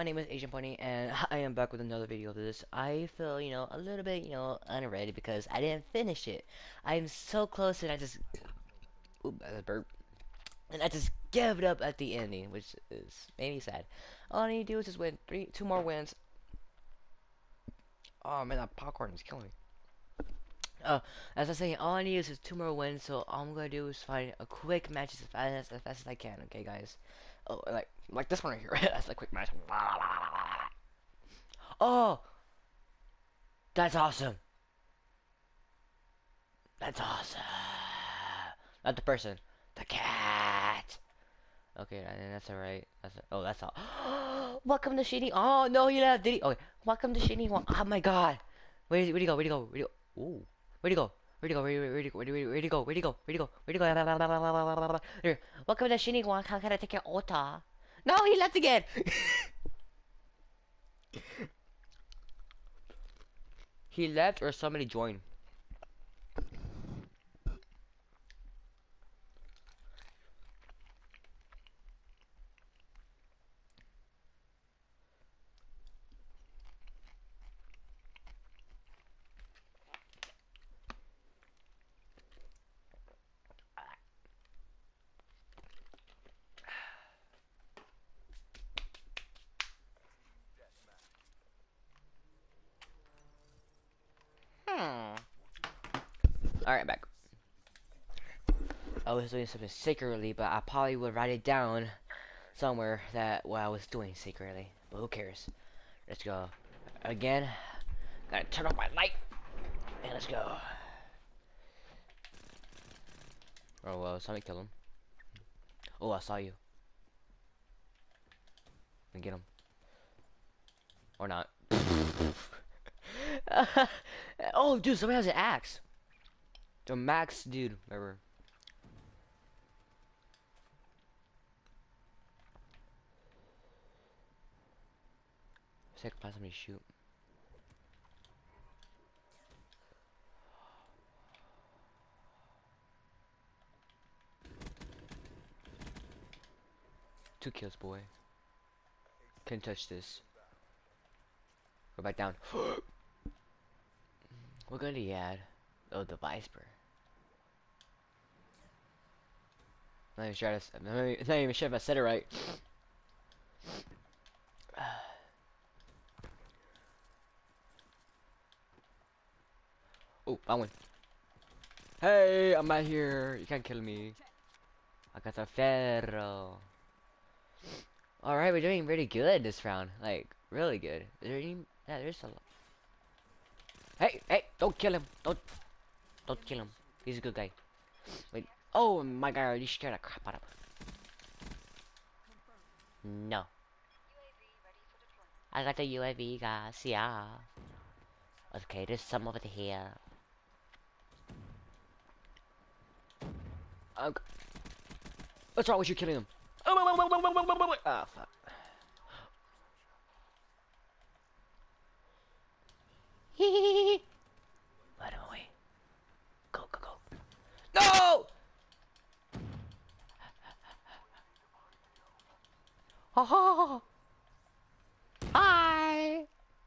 my name is Asian Pony, and I am back with another video of this. I feel, a little bit, unready because I didn't finish it. I'm so close, and I just, oop, that's a burp, and I just gave it up at the ending, which is maybe sad. All I need to do is just win two more wins. Oh man, that popcorn is killing me. As I say, all I need is just two more wins, so all I'm gonna do is find a quick match as fast as I can. Okay, guys. Oh, like this one right here. That's a quick match. Oh, that's awesome. That's awesome. Not the person, the cat. Okay, that's alright. Oh, that's all. Welcome to Shiny. Oh no, he left. Did he? Okay, welcome to Shiny. Oh my God. Where'd he go? Where'd he go? Where'd he go? Ooh. Where'd he go? Where'd he go? Where'd he go? Where'd he go? Where'd he go? Where'd he go? Where'd he go? Here. Welcome to Shiny. How can I take your Ota? No, he left again. He left or somebody joined. Alright, back. I was doing something secretly, but I probably would write it down somewhere that what I was doing secretly. But who cares? Let's go. Again, gotta turn off my light. And let's go. Oh well, somebody kill him. Oh, I saw you. And get him. Or not. Oh, dude, somebody has an axe. The Max, dude, remember. See if I can find somebody to shoot. Two kills, boy. Can't touch this. Go back down. What gun did he add? Oh, the Viper. Not even sure. Not even sure if I said it right. Oh, I won. Hey, I'm out here. You can't kill me. I got the ferro. Alright, we're doing pretty good this round. Like, really good. Is there any... Yeah, there's a lot. Hey, don't kill him. Don't kill him. He's a good guy. Wait. Oh my God, you scared the crap out of him. No. I got the UAV, guys. Yeah. Okay, there's some over here. What's wrong with you killing him? Ah, fuck. Let him away. Go. No! Oh, hi.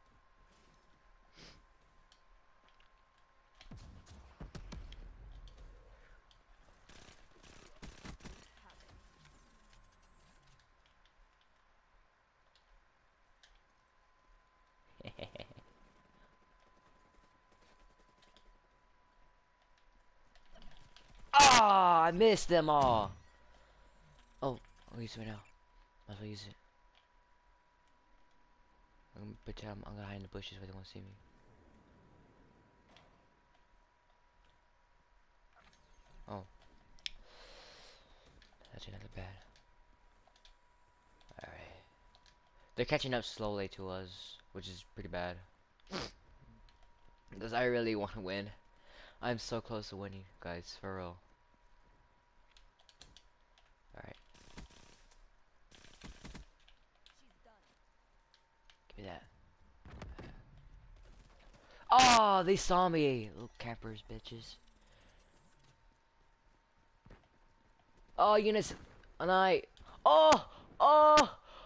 Ah, I missed them all. Oh, I'll use it now. Might as well use it. I'm gonna pretend I'm gonna hide in the bushes where they won't see me. Oh. That's not bad. Alright. They're catching up slowly to us, which is pretty bad. Because I really want to win. I'm so close to winning, guys, for real. Alright. Give me that. Oh, they saw me, little campers, bitches. Oh, Eunice, and I. Oh,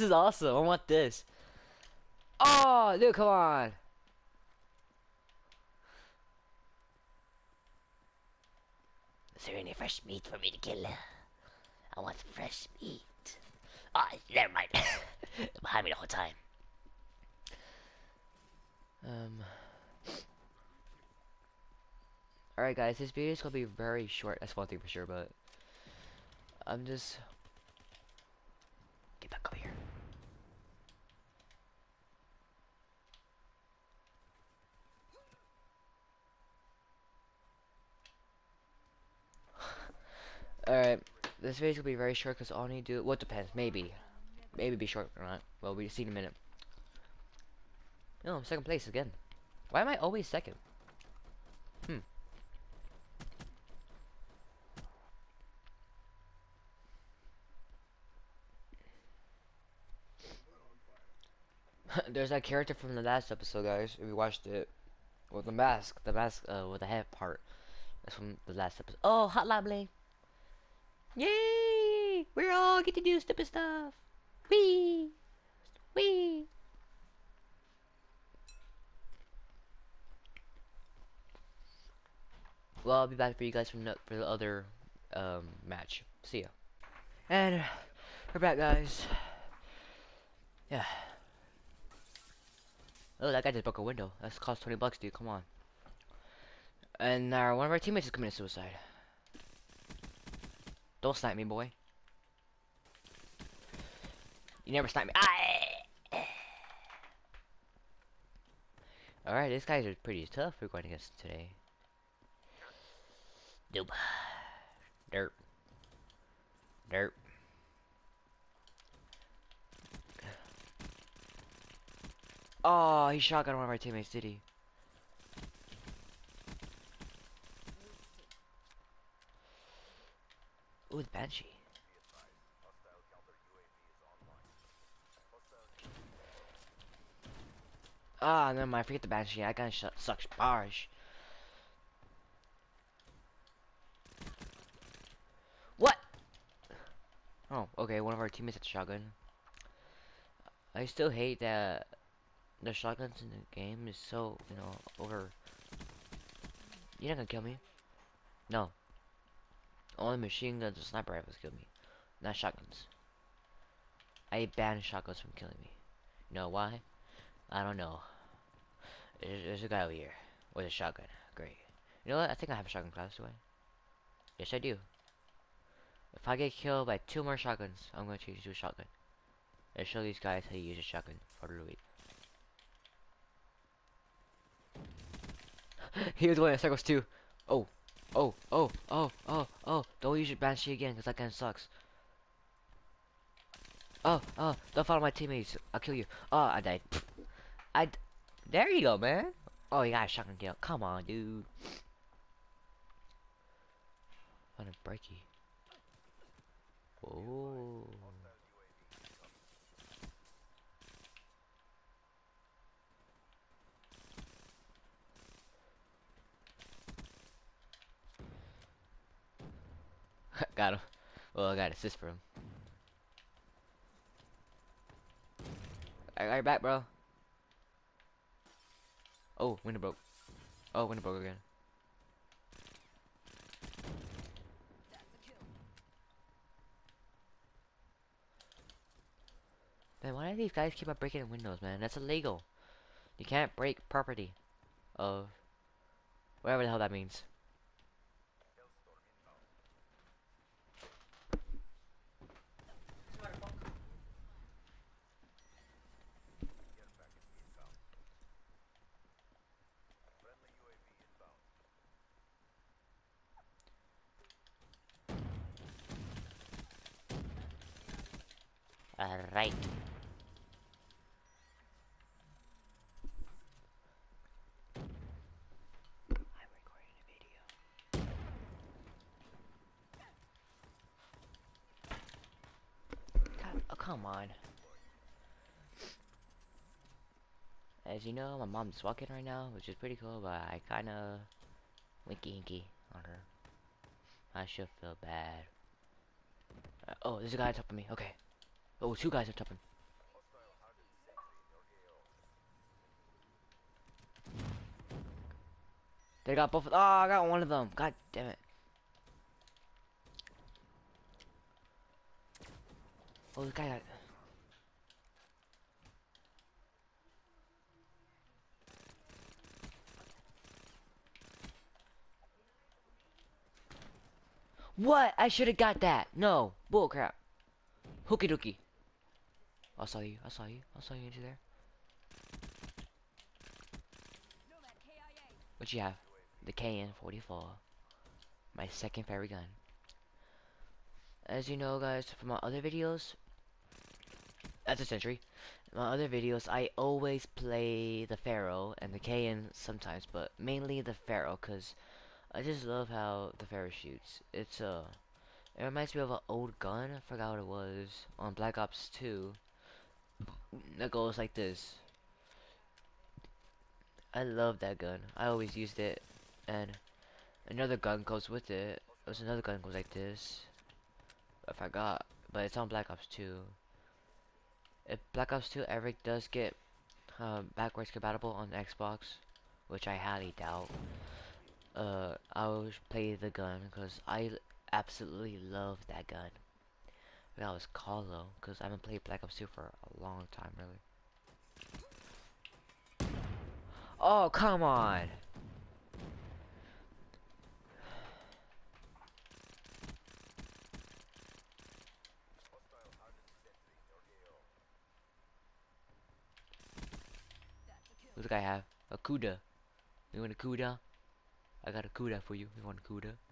This is awesome. I want this. Oh, dude, come on. Is there any fresh meat for me to kill? I want some fresh meat. Ah, oh, never mind. Behind me the whole time. Alright guys, this video is gonna be very short, that's one thing for sure, but I'm just get back over here. Alright, this video is gonna be very short because all I need to do, well, it depends, maybe be short or not. Well, we'll see in a minute. No, I'm second place again. Why am I always second? There's that character from the last episode, guys. If you watched it, well, the mask, with the head part. That's from the last episode. Oh, hot lovely! Yay! We all get to do stupid stuff. Wee, wee. Well, I'll be back for you guys for the other match. See ya. And we're back, guys. Yeah. Oh, that guy just broke a window. That's cost 20 bucks, dude. Come on. And one of our teammates is committing suicide. Don't snipe me, boy. You never snipe me. Alright, these guys are pretty tough we're going against today. Nope. Derp. Derp. Oh, he shotgun one of our teammates, did he? Ooh, the Banshee. Ah, never mind. Forget the Banshee. I gotta suck barge. What? Oh, okay. One of our teammates had a shotgun. I still hate that the shotguns in the game is so, you know, over. You're not gonna kill me. No. Only machine guns and sniper rifles kill me, not shotguns. I ban shotguns from killing me. You know why? I don't know. There's a guy over here with a shotgun. Great. You know what? I think I have a shotgun class, do I? Yes, I do. If I get killed by 2 more shotguns, I'm going to use a shotgun. Let's show these guys how to use a shotgun for the loot. He was one in circles too. Oh. Oh, oh, oh, oh, oh. Don't use your Banshee again, because that gun sucks. Oh, oh, don't follow my teammates. I'll kill you. Oh, I died. There you go, man. Oh, you got a shotgun kill. Come on, dude. On a breaky. Oh. Got him. Well, I got assist for him. I got your back, bro. Oh, window broke. Oh, window broke again. Man, why do these guys keep on breaking windows, man? That's illegal. You can't break property of whatever the hell that means. Alright. I'm recording a video. God, oh, come on. As you know, my mom's walking right now, which is pretty cool, but I kinda winky hinky on her. I should feel bad. Oh, there's a guy on top of me. Okay. Oh, 2 guys on top of him. They got both. Oh, I got one of them. God damn it. Oh, this guy got. What? I should have got that. No. Bull crap. Hooky dookie. I saw you. I saw you. I saw you into there. What you have? The KN-44. My second favorite gun. As you know, guys, from my other videos, that's a Sentry. In my other videos, I always play the Pharaoh and the KN sometimes, but mainly the Pharaoh, cause I just love how the Pharaoh shoots. It reminds me of an old gun. I forgot what it was on Black Ops 2. That goes like this. I love that gun. I always used it, and another gun goes with it. There's another gun goes like this. I forgot, but it's on Black Ops 2. If Black Ops 2 ever does get backwards compatible on Xbox, which I highly doubt, I will play the gun because I absolutely love that gun. That was called though, because I haven't played Black Ops 2 for a long time, really. Oh, come on! What does the guy have? A Kuda. You want a Kuda? I got a Kuda for you. You want a Kuda?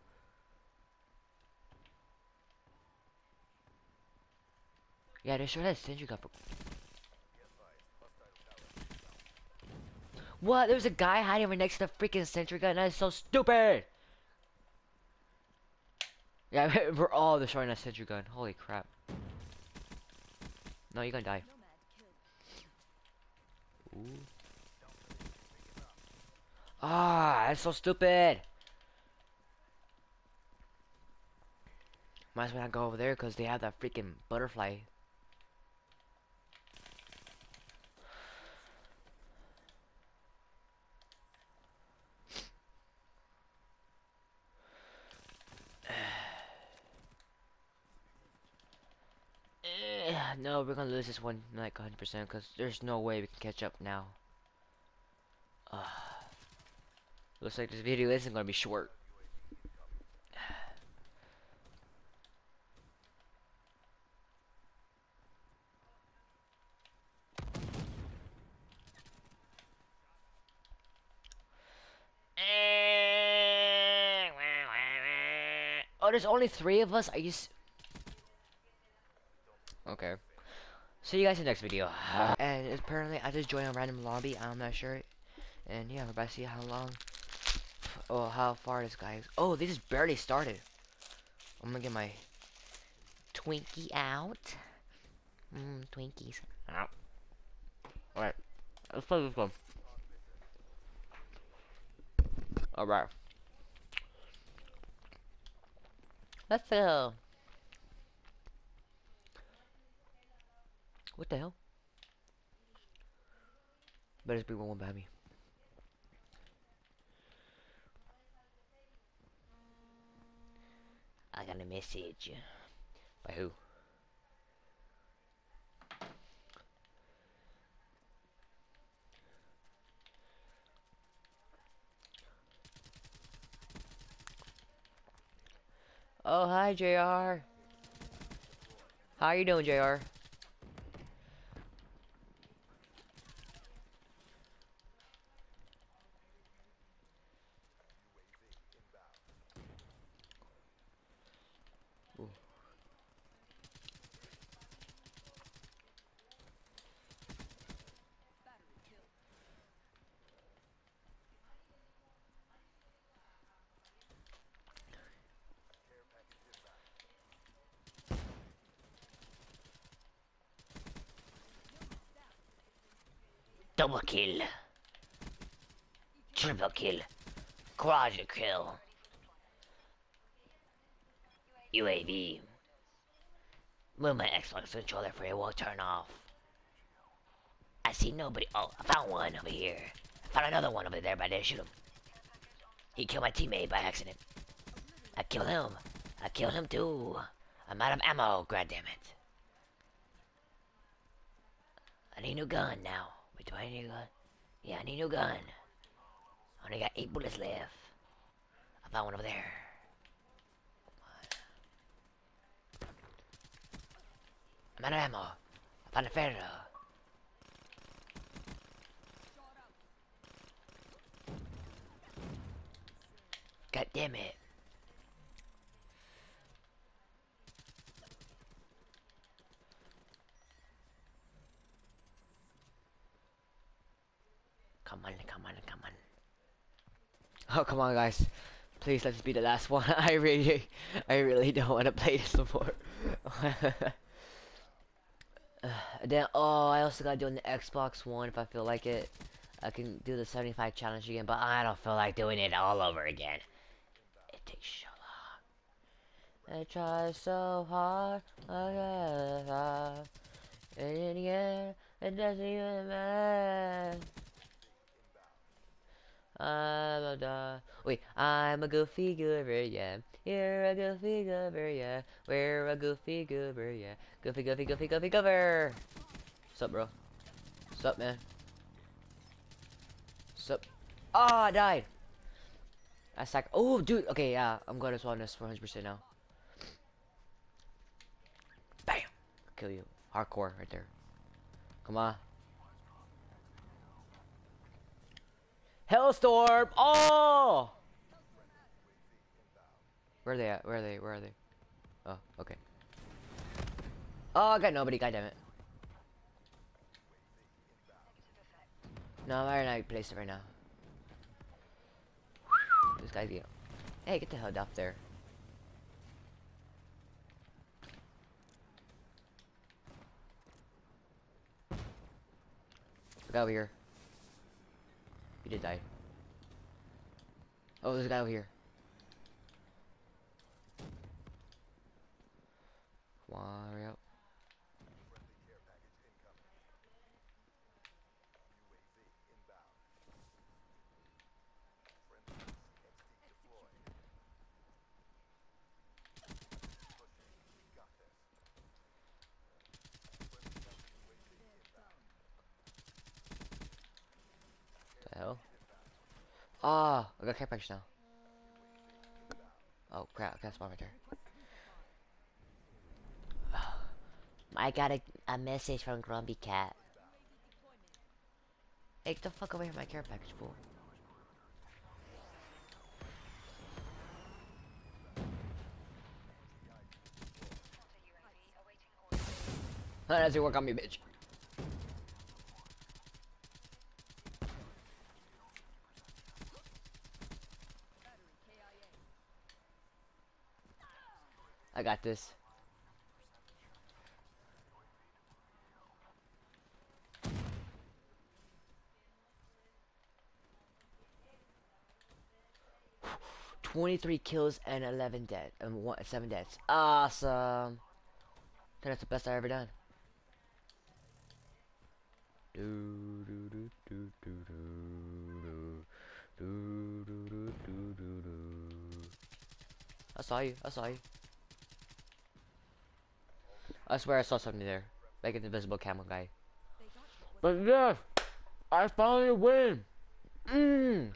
Yeah, they sure that sentry gun for. What? There's a guy hiding right next to the freaking sentry gun. That is so stupid! Yeah, we're all destroying that sentry gun. Holy crap. No, you're gonna die. Ooh. Ah, that's so stupid! Might as well not go over there because they have that freaking butterfly. No, we're gonna lose this one like 100% because there's no way we can catch up now. Looks like this video isn't gonna be short. Oh, there's only 3 of us? Are you okay. See you guys in the next video. And apparently I just joined a random lobby, I'm not sure. And yeah, we're about to see how long, oh, how far this guy is. Oh, they just barely started. I'm gonna get my Twinkie out. Twinkies. Out. Alright, let's play this one. Alright. Let's go. What the hell? Better be one behind me. I got a message. By who? Oh, hi, JR. How you doing, JR? Ooh. Double kill. Triple kill. Quadra kill. UAV. Move my Xbox controller for it will turn off. I see nobody. Oh, I found one over here. I found another one over there, but I didn't shoot him. He killed my teammate by accident. I killed him. I killed him too. I'm out of ammo. God damn it. I need a new gun now. Wait, do I need a gun? Yeah, I need a new gun. I only got 8 bullets left. I found one over there. I'm out of ammo. I found a ferro. God damn it. Come on, come on, come on. Oh, come on, guys. Please let this be the last one. I really don't want to play this no more. Then, oh, I also gotta do it on the Xbox One if I feel like it. I can do the 75 challenge again, but I don't feel like doing it all over again. It takes so long. I try so hard, and in the end, it doesn't even matter. Wait, I'm a goofy goober, yeah. You're a goofy goober, yeah. We're a goofy goober, yeah. Goofy, goofy, goofy, goofy goober. Sup, bro? Sup, man? Sup? Ah, I died. I sack. Oh, dude. Okay, yeah. I'm gonna spawn this 100% now. Bam. Kill you. Hardcore right there. Come on. Hellstorm. Oh. Where are they at? Where are they? Where are they? Oh, okay. Oh, I got nobody. God damn it. No, I'm already not placed it right now. This guy's getting. Hey, get the hell up there. The guy over here. He did die. Oh, there's a guy over here. Come on, hurry up. What the hell? Ah, I got care package now. Oh crap, I got spawn right there. I got a message from Grumpy Cat. Hey, get the fuck away from my care package, fool. That doesn't work on me, bitch. I got this. $23 kills and 11 dead and 7 deaths. Awesome. That's the best I ever done. I saw you. I saw you. I swear I saw something there. Like an invisible camel guy. But yeah, I finally win. Mmm.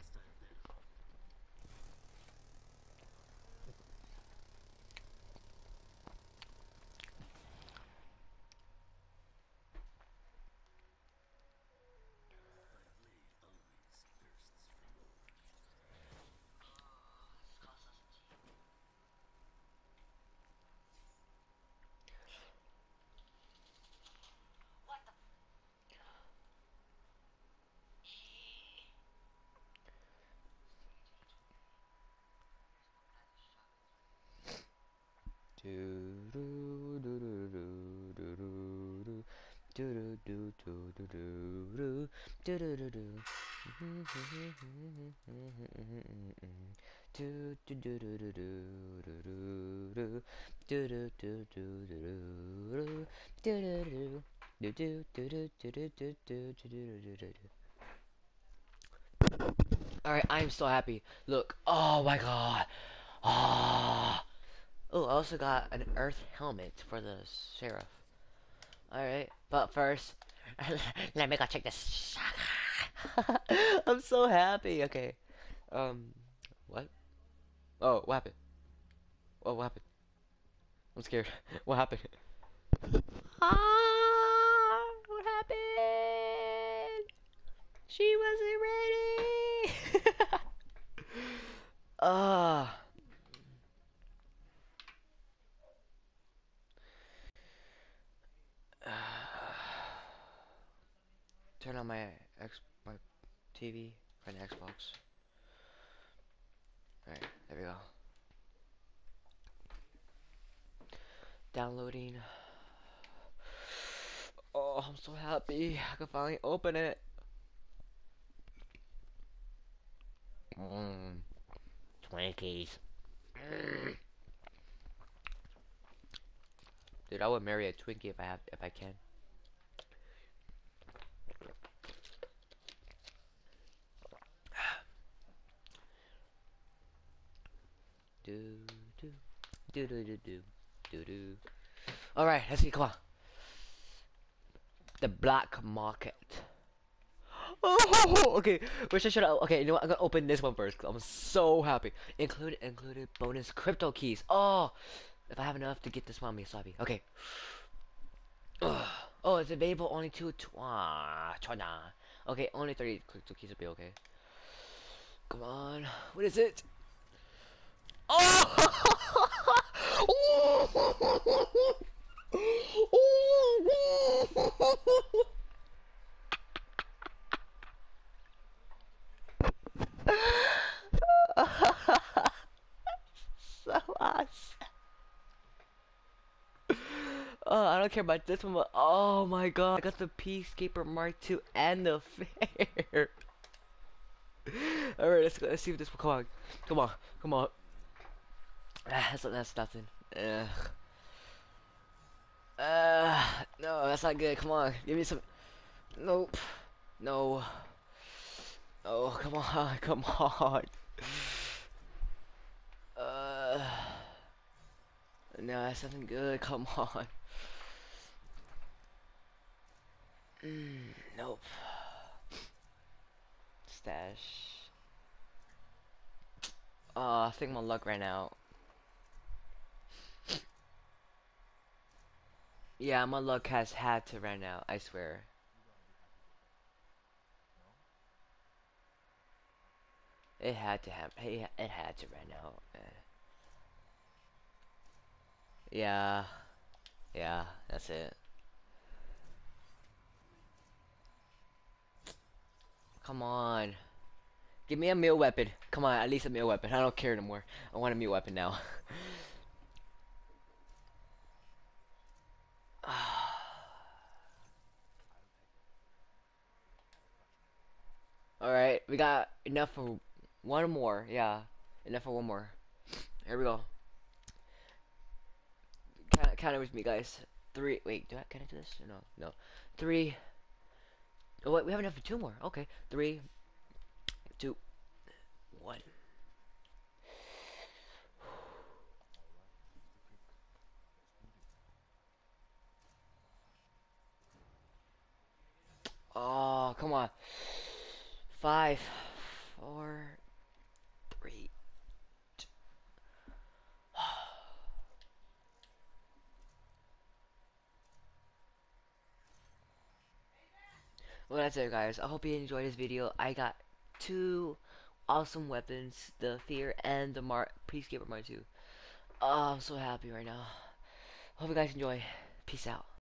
Alright, I'm so happy. Look. Oh my god. Ah. Oh, I also got an earth helmet for the sheriff. Alright, but first, let me go check this. I'm so happy. Okay. Um, what? Oh, what happened? Oh, what happened? I'm scared. What happened? Ah, what happened? She wasn't ready. Ah. Turn on my TV for an Xbox. All right, there we go. Downloading. Oh, I'm so happy. I can finally open it. Mm, 20 keys. Dude, I would marry a Twinkie if I can. Do do do do do do do do. All right, let's see. Come on. The black market. Oh, okay. Which I should. Okay, you know what? I'm gonna open this one first. 'Cause I'm so happy. Included bonus crypto keys. Oh, if I have enough to get this one, I'll be so happy. Okay. Ugh. Oh, it's available only to China. Okay, only 30 crypto keys will be okay. Come on. What is it? Oh! So awesome. Oh, I don't care about this one, but oh my god, I got the Peacekeeper Mark II and the fair. Alright, let's go. Let's see if this will come on. Come on, come on. Ah, that's nothing. Ugh. No, that's not good. Come on, give me some. Nope. No. Oh, come on, come on. Uh, no, that's nothing good. Come on. Nope. Stash. I think my luck ran out. Yeah, my luck has had to run out. I swear. It had to have. It had to run out. Yeah. Yeah. That's it. Come on. Give me a meal weapon. Come on, at least a meal weapon. I don't care anymore. I want a meal weapon now. Alright, we got enough for one more. Yeah, enough for one more. Here we go. Count it with me, guys. Three. Wait, can I do this? No, no. Three. Oh wait, we have enough for two more. Okay, 3, 2, 1. Oh, come on. 5, 4, 3. Well, that's it, guys. I hope you enjoyed this video. I got 2 awesome weapons, the Fear and the Peacekeeper Mark II. Oh, I'm so happy right now. Hope you guys enjoy. Peace out.